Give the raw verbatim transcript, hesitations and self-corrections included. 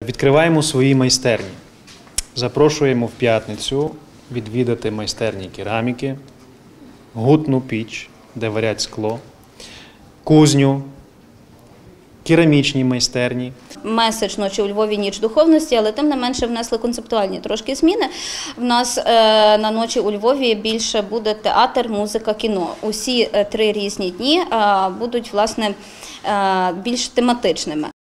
Відкриваємо свої майстерні. Запрошуємо в п'ятницю відвідати майстерні кераміки, гутну піч, де варять скло, кузню, керамічні майстерні. Меседж «Ночі у Львові. Ніч духовності», але тим не менше внесли концептуальні трошки зміни. В нас е, на «Ночі у Львові» більше буде театр, музика, кіно. Усі е, три різні дні е, будуть, власне, е, більш тематичними.